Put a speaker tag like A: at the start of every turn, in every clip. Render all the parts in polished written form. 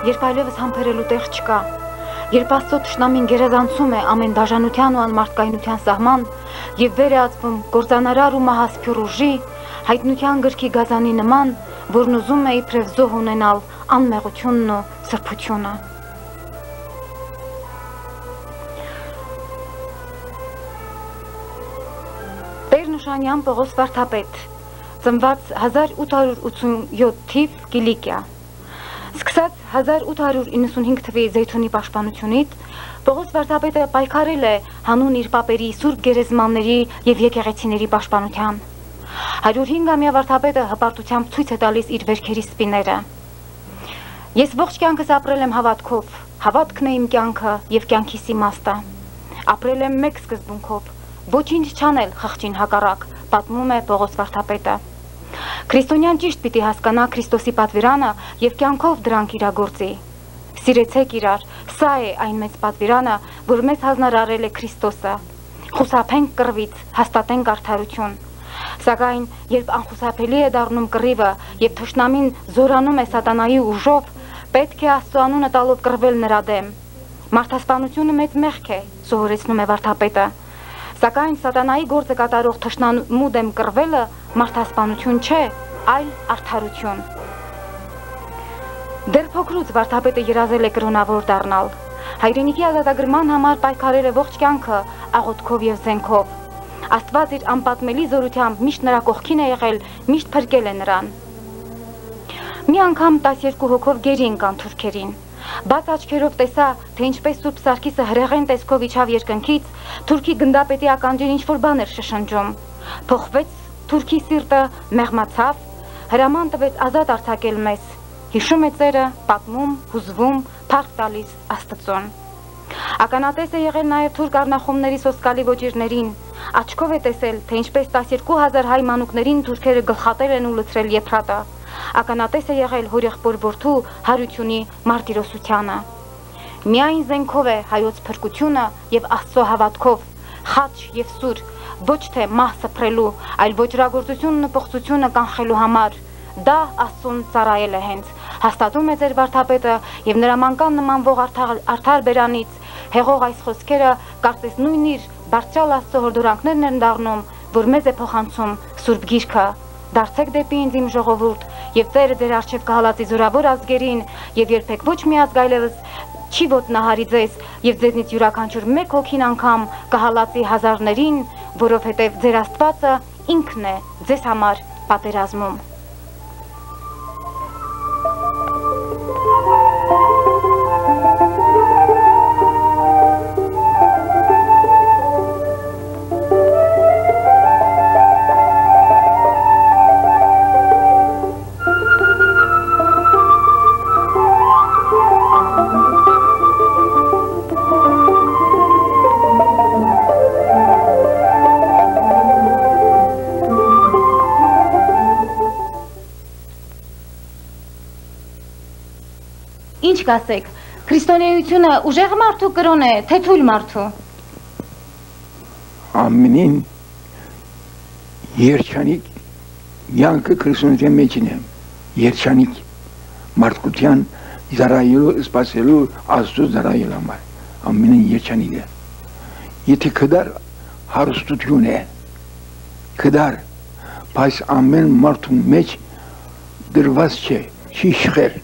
A: երբ այլևս համբերելու տեղ չկա, երբ Աստծո թշնամին գերազանցում է ամեն դաժանության ու անմարդկայնության սահման եւ վեր է ածվում գործանարար ու մահասփյուռ ուժի, հայտնության գրքի գազանի նման, որն ուզում է իբրև զոհ ունենալ անմեղությունն ու սրբությունը։ Տեր-Նշանյան Պողոս վարդապետ, ծնված 1887 թիվ Կիլիկիա, սկսած 1895 թվի Զեյթունի պաշտպանությունից, Պողոս վարդապետը պայքարել է հանուն իր պապերի սուրբ գերեզմանների եւ եկեղեցիների պաշտպանության։ 105-ամյա վարդապետը հպարտությամբ ցույց է տալիս իր վերքերի սպիները։ Ես ողջ կյանքս ապրել եմ հավատքով, հավատքն է իմ կյանքը եւ կյանքիս իմաստը։ Ապրել եմ մեկ սկզբունքով, ոչինչ չանել խղճին հակառակ, պատմում է Պողոս վարդապետը։ Քրիստոնյան ճիշտ պիտի հասկանա Քրիստոսի պատվիրանը եւ կյանքով դրանք իրագործի։ Սիրեցեք իրար, սա է այն մեծ պատվիրանը, որ մեզ հանրարարել է Քրիստոսը։ Խուսափենք կռվից, հաստատենք արդարություն։ Սակայն, երբ անխուսափելի է դառնում կռիվը եւ թշնամին զորանում է սատանայի ուժով, պետք է Աստծո անունը տալով կռվել նրա դեմ։ Մարդասպանությունը մեծ մեղք է, սովորեցնում է վարդապետը։ Սակայն սատանայի գործը կատարող թշնամու դեմ կռվելը մարդասպանություն չէ, այլ արդարություն։ Դեռ փոքրուց վարդապետը երազել է կրոնավոր դառնալ։ Հայրենիքի ազատագրման համար պայքարել է ողջ կյանքը աղոթքով եւ զենքով։ Աստված իր անպատմելի զորությամբ միշտ նրա կողքին է եղել, միշտ փրկել է նրան։ Մի անգամ 12 հոգով գերի ընկան թուրքերին։ Բաց աչքերով տեսա, թե ինչպես Սուրբ Սարգիսը հրեղեն տեսքով իջավ երկնքից, թուրքի գնդապետի ականջին ինչ-որ բան էր շշնջում։ Փոխվեց թուրքի սիրտը, մեղմացավ, հրաման տվեց ազատ արձակել մեզ։ Հիշում է ծերը, պատմում, հուզվում, փառք տալիս Աստծուն։ Ականատես է եղել նաև թուրք առնախումների սոսկալի ոճիրներին, աչքով է տեսել, թե ինչպես 12,000 հայ մանուկներին թուրքերը գլխատել են ու լցրել Եփրատը։ Ականատես է եղել հորեղբոր որդու հարությունի մարտիրոսությանը։ Միայն զենքով է հայոց փրկությունը եւ Աստծո հավատքով, խաչ եւ սուր, ոչ թե մահ սփռելու, այլ ոճրագործությունն ու պղծությունը կանխելու համար։ Դա Աստծուն ծառայել է հենց, հաստատում է ձեր վարդապետը եւ նրա մանկան նմանվող արդար բերանից հեղող այս խոսքերը կարծես նույն իր բարձրալ Աստծո հորդորանքներն են դառնում, որ մեզ է փոխանցում Սուրբ Գիրքը։ Դարձեք դեպի ինձ իմ ժողովուրդ, եւ Տերը ձեր առջև կհալածի զորավոր ազգերին, եւ երբեք ոչ մի ազգ այլևս չի ոտնահարի ձեզ, եւ ձեզնից յուրաքանչյուր մեկ հոգին անգամ կհալածի հազարներին, որովհետեւ ձեր Աստվածը ինքն է ձեզ համար պատերազմում։ Ինչ կասեք, քրիստոնեությունը ուժեղ մարդու կրոն է, թե թույլ մարդու։
B: Ամենին երջանիկ յանքը քրիստոնեության մեջին է, երջանիկ մարդկության զարայելու, սպասելու, Աստծո զարայել համար, ամենին երջանիկ է։ Եթե կդար հարստություն է, կդար, բայց ամեն մարդու մեջ դրված չէ, չի իշխեր։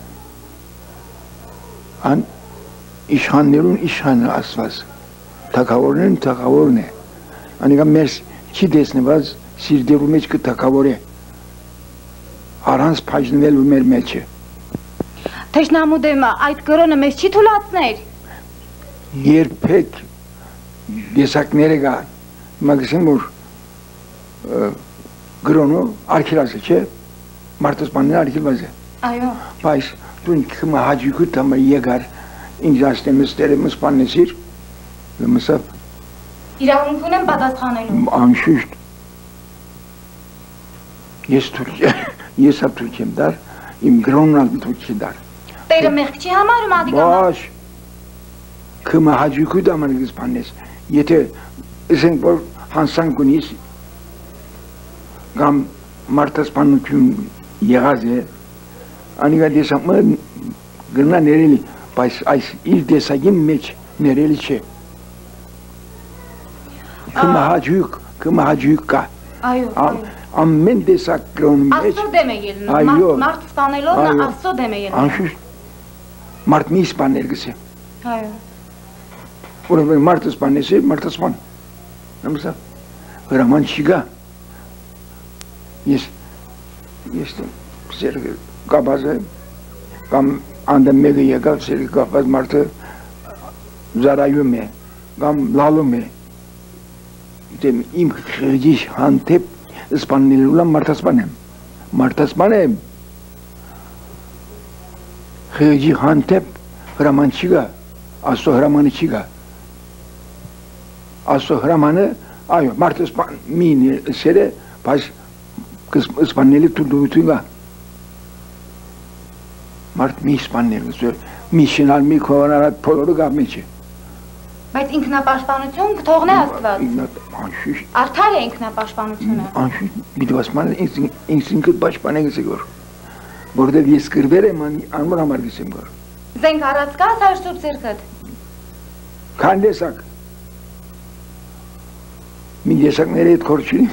B: An իշխաններուն իշխանը Աստված, թագավորներուն թագավորն է, անիկա մեզ չի տեսնված սիրտերու մեջ կթագավոր է, առանց փայժնվելու մեր մեջը։
A: Թշնամու դեմ այդ կրոնը մեզ չի թուլացներ։
B: Երբեք եսակները կա, մագսին որ կրոնը արգելած է, չէ, մարդասպանները արգելված է։
A: Այո։
B: Բայց դու կմա հաջիկու տամը եկար, ինձ աստեմ ստերը մսպանեսիր, մսավ։
A: Իրավունք ունեմ պատասխանելու։
B: Անշուշտ։ Ես ա թուրք եմ դար, իմ գրոնն ալ թուրք է դար։
A: Տերը մեղք չի համարում ադիկամա։
B: Բաշ, կմա հաջիկու տամը մսպանես, եթե ասենք որ հանսանք ունիս, կամ մարդասպանություն եղած է, անիկա դեսամը Գրնա ներելի, բայց այս իր դեսագի մեջ ներելի չէ։ Կմահաջույք կա։
A: Այո։
B: Ամեն դեսակ կրոնի մեջ։
A: Աստծո դեմ է ելնում, մարդ սպանելով նա Աստծո դեմ է ելնում։
B: Անշուշտ մարդ մի սպանել գսե։
A: Այո։
B: Որովհետև մարդը սպանեսի, մարդը սպան։ Նամսա հրաման չի գա։ Ես սեր կապած եմ, կամ անդեմ մեկը եկավ սեր կապած մարդը զարայում է, կամ լալում է։ Իմ խղճի հանդեպ սպաննելու լամ մարդասպան եմ, խղճի հանդեպ հրաման չի գա, Աստծո հրամանը չի գա, Աստծո հրամանը, այո, մարդասպան մի սեր է, բայց սպաննելի թուլդություն գա, մարդ մի սպաննել, մի շնալ, մի քովանարատ փոլորը գա մեջ է,
A: բայց ինքնապաշտպանություն կթողնե Աստված։
B: Անշուշտ։
A: Արդար է ինքնապաշտպանությունը։
B: Անշուշտ, բիդվասման ինքնին պաշտպան է գսե գոր, որովհետև ես կրվեր եմ անմոր համար գսեմ գոր։
A: Զենք առած կա Հայր Սուրբ Ձեռքդ։
B: Քան դեսակ։ Մի դեսակների հետ քոր չի։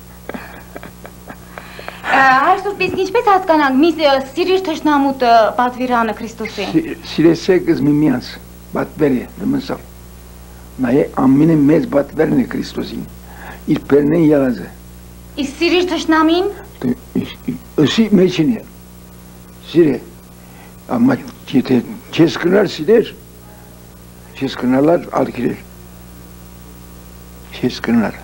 A: Հայր Սուրբ, իսկ ինչպես հասկանանք մի սիրիր թշնամուտ պատվիրանը Քրիստոսի։
B: Սիրեցեք միմյանց պատվերը դմսավ։ Նայե ամենը մեծ պատվերն է Քրիստոսին։ Իր բերնեն եղած է։
A: Իսկ սիրիր թշնամին։
B: Ըսի մեջին է։ Սիրե։ Amma kes kınar siler, kes kınarlar al girer. Kes kınar.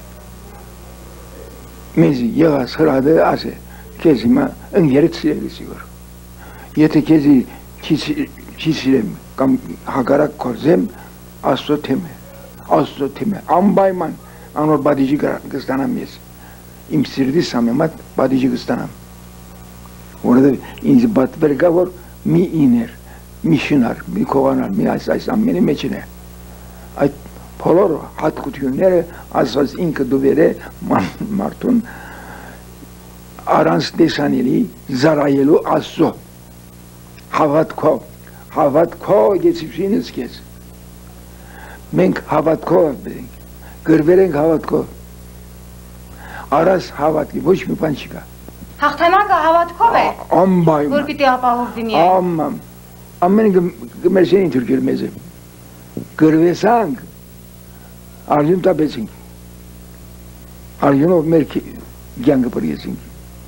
B: Mezi yağa sıradı ase, kezime engeri silesiyor. Yete kezi çisilem, kam hakarak korzem, aslo teme. Ambayman, anor badici kıstanamıyız. İmsirdi samemat badici kıstanam. Orada inzi batberga var. Mi iner, mi şınar, mi kovanar, mi aysam benim içine. Ay polor hat kutuyor asas inka duvere martun arans desaneli zarayelu asso. Havat ko geçipsiniz kez. Menk havat ko bedin. Gırverenk havat ko. Aras havat ki boş mi pançika.
A: Հաղթանակը հավատքով է,
B: Ամբայում
A: որ պիտի ապահովվի
B: ամեն գմերսենին թուրքեր մեզ է գրվեսանք արյուն տապեցինք արյունով մեր գյանգը պրիեցինք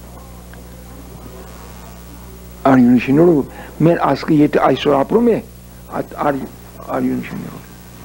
B: արյունի շնորով մեր ասկը եթե այսօր ապրում է արյունի շնորով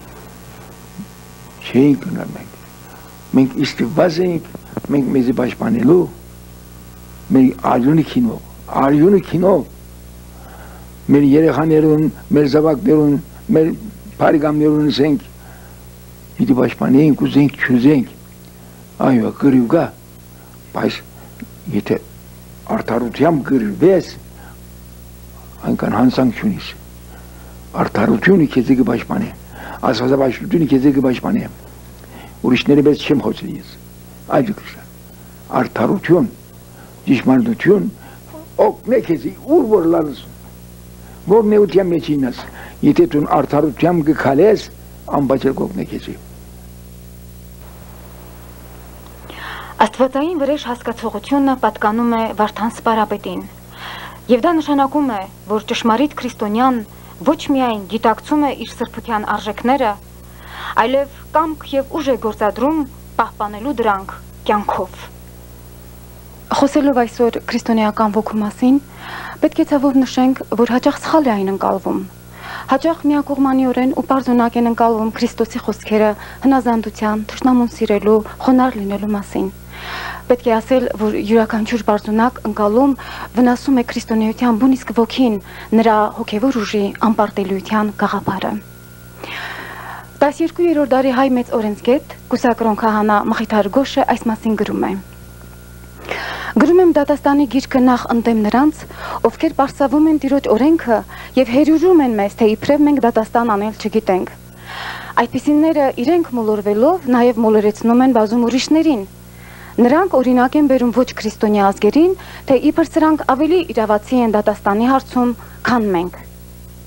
B: չէինք գնար մենք իստիված էինք մենք մեզի պաշտպանելու մեր արյունի քինով մեր երեխաներուն, մեր զավակներուն, մեր բարեկամներուն զենք պիտի պաշտպանենք ու զենք չուզենք այո գրիվ գա բայց եթե արդարությամբ գրվես այնքան հանցանք չունիս արդարությունը քեզ կպաշտպանի աստվածապաշտությունը քեզ կպաշտպանի ուրիշների պես չեմ խոսել ես այլ արդարություն Dişmardություն, ne kezi, urvorlarız. Vor ne utyam meçinas. Yetetun artarutyam gıkales, ambacır ne kezi.
A: Աստվածային վրեժ հասկացողությունը պատկանում է Վարդան Սպարապետին, եւ դա նշանակում է, որ ճշմարիտ քրիստոնյան ոչ միայն գիտակցում է իր սրբության արժեքները, այլև կամք եւ ուժ է գործադրում պահպանելու դրանք կյանքով։ Խոսելով այսօր քրիստոնեական ոգու մասին, պետք է ցավով նշենք, որ հաճախ սխալ է այն ընկալվում։ Հաճախ միակողմանիորեն ու պարզունակ են ընկալվում Քրիստոսի խոսքերը հնազանդության, թշնամուն սիրելու, խոնարհ լինելու մասին։ Պետք է ասել, որ յուրաքանչյուր պարզունակ ընկալում վնասում է քրիստոնեության բուն իսկ ոգին, նրա հոգևոր ուժի անպարտելիության գաղափարը։ 12-րդ դարի հայ մեծ օրենսգետ Կուսակրոն քահանա Մխիթար Գոշը այս մասին գրում է. Գրում եմ դատաստանի գիրքը նախ ընդդեմ նրանց, ովքեր պարսավում են Տիրոջ օրենքը եւ հերյուրում են մեզ, թե իբրև մենք դատաստան անել չգիտենք։ Այդպիսինները իրենք մոլորվելով նաեւ մոլորեցնում են բազում ուրիշներին։ Նրանք օրինակ են բերում ոչ քրիստոնյա ազգերին, թե իբր սրանք ավելի իրավացի են դատաստանի հարցում, քան մենք։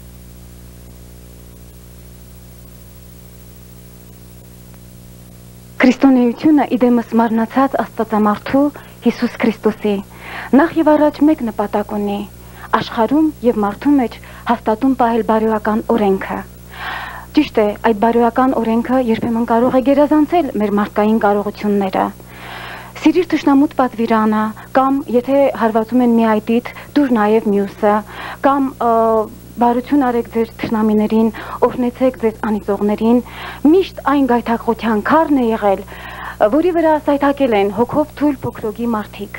A: Քրիստոնեությունը իդեմս մարմնացած Աստվածամարդու Հիսուս Քրիստոսի նախ եւ առաջ մեկ նպատակ ունի՝ աշխարհում եւ մարդու մեջ հաստատուն պահել բարոյական օրենքը։ Ճիշտ է, այդ բարոյական օրենքը երբեմն կարող է գերազանցել մեր մարդկային կարողությունները։ Սիրիր թշնամուտ պատվիրանը, կամ եթե հարվածում են մի այտից, դուր նաեւ մյուսը, կամ բարություն արեք ձեր թշնամիներին, օրհնեցեք ձեզ անիծողներին, միշտ այն գայթակղության քարն է եղել, որի վրա սայթակել են հոգով թույլ փոքրոգի մարդիկ։